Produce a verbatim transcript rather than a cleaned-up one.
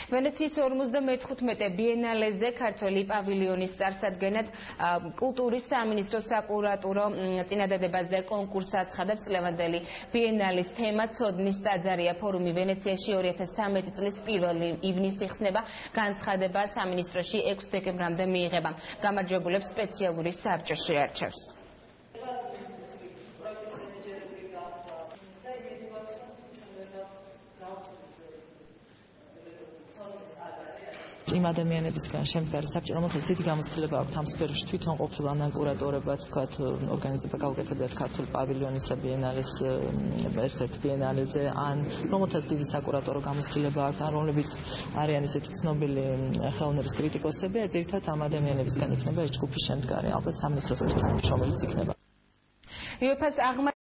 ვენეციის ორმოცდამეთხუთმეტე ბიენალეზე ქართული პავილიონის წარსადგენად კულტურის სამინისტრო საკურატორო წინადადებაზე კონკურსს აცხადებს წლევანდელი ბიენალეს თემა ცოდნის ტაძარია ფორუმი ვენეციაში ორი ათას ცხრამეტი წლის პირველი ივნისს იხსნება განცხადება სამინისტროში ექვსი დეკემბრამდე მიიღება გამარჯვებულებს სპეციალური საბჭო შეარჩევს. იმ ადამიანებისგან შემდგარი საბჭო, რომელთაც დიდი გამოცდილება აქვს ამ სფეროში თვითონ ყოფილ ან კურატორებად, ვთქვათ, ორგანიზება გაუკეთებიათ ქართული პავილიონისა ბიენალეს ერთ-ერთ ბიენალეზე, ან რომელთაც დიდი საკურატორო გამოცდილება აქვს, ან რომლებიც არიან ისეთი ცნობილი ხელოვნების კრიტიკოსები, ძირითადად ამ ადამიანებისგან იქნება ეს ჯგუფი შემდგარი, ალბათ სამინისტროს ერთ-ერთი რომელიც იქნება.